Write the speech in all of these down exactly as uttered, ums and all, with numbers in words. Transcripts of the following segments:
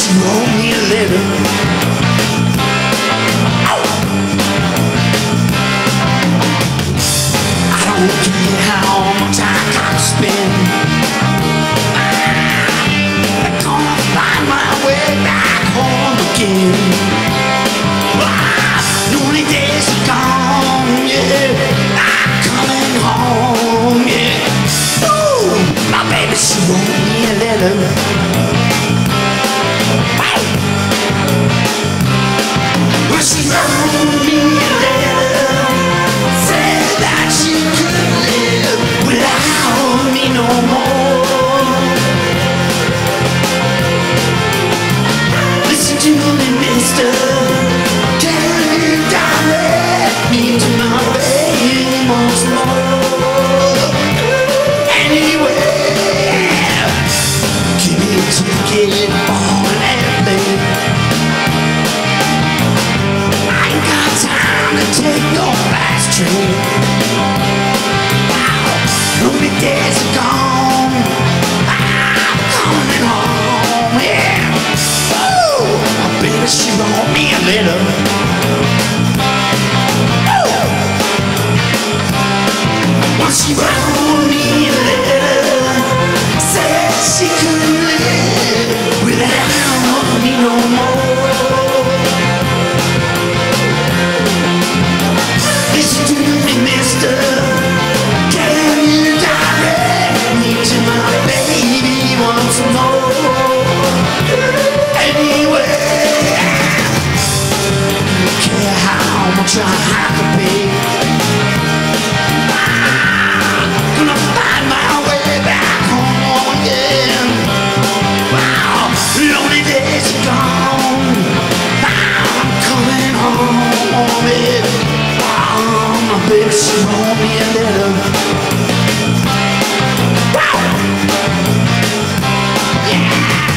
she wrote me a letter. I don't care how much I gotta spend. I'm gonna find my way back home again. Lonely days are gone, yeah. I'm coming home, yeah. Ooh, my baby, she wrote me a letter. Well, she wrote me a letter, said that she couldn't live without me no more. Listen to me, mister, can you direct me to my baby once more? Anyway, give me a ticket for an airplane. Take your fast train. Wow, lonely days are gone. I'm coming home, yeah. Oh, my baby, she wrote me a letter. Oh, well, she wrote me a letter, said she couldn't live without me no more. Mister, can you direct me to my baby once more? Anyway, I don't care how much I have to pay. I'm gonna find my way back home again. Wow, lonely days are gone. I'm coming home, baby. My baby, she wrote me a letter. Wow! Yeah!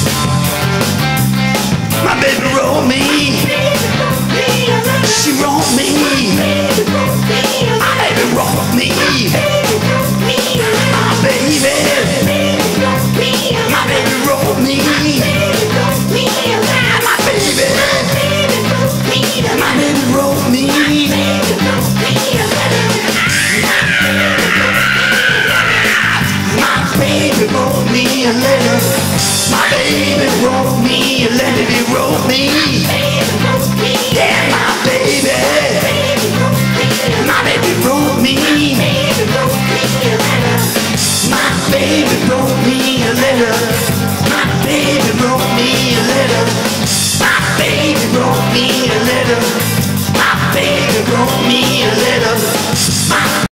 My baby wrote me. She wrote me. My baby wrote me. My baby. My baby wrote me. My baby. My baby wrote me. My baby wrote me a letter. My baby wrote me a letter. He wrote me. Yeah, my baby. My baby wrote me. My baby wrote me a letter. My baby wrote me a letter. My baby wrote me a letter. My baby wrote me a letter. My